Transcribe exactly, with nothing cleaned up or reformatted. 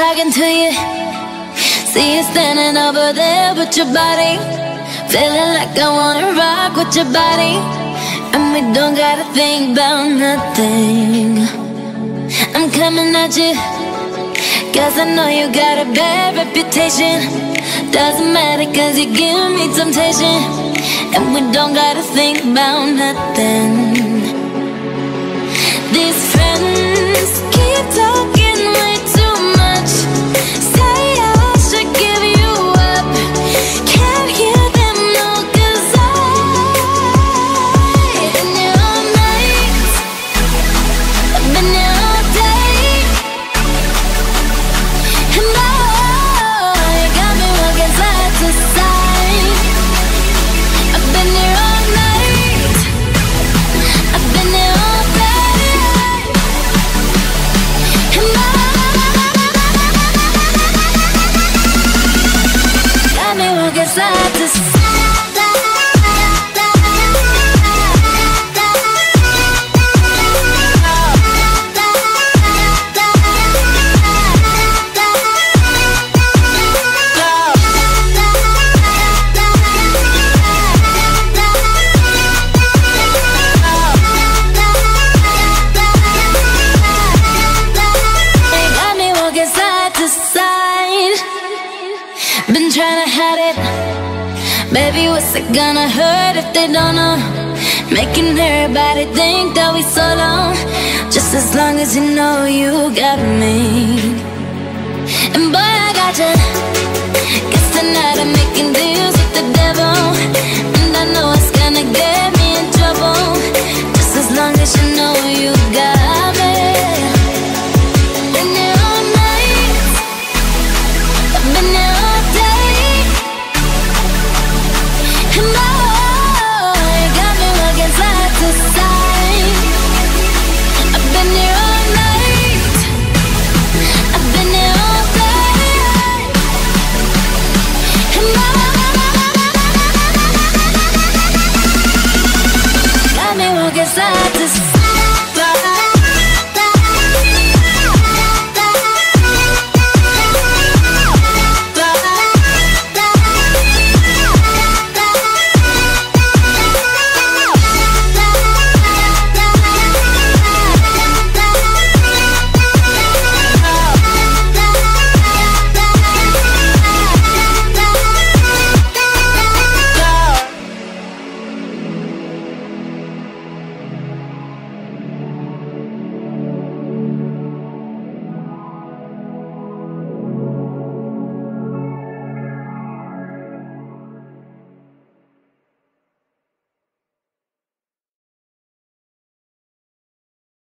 talking to you. See you standing over there with your body, feeling like I wanna rock with your body. And we don't gotta think about nothing. I'm coming at you, cause I know you got a bad reputation. Doesn't matter cause you give me temptation. And we don't gotta think about nothing. These friends keep talking way too much. Say I should give you up. Can't hear them no, cause I've been here all night, I've been here all day. And oh, you got me walking side to side. I've been here all night, I've been here all day. And oh, got me walking side to side. Been trying to hide it, baby, what's it gonna hurt if they don't know? Making everybody think that we so long. Just as long as you know you got me. And boy, I got you.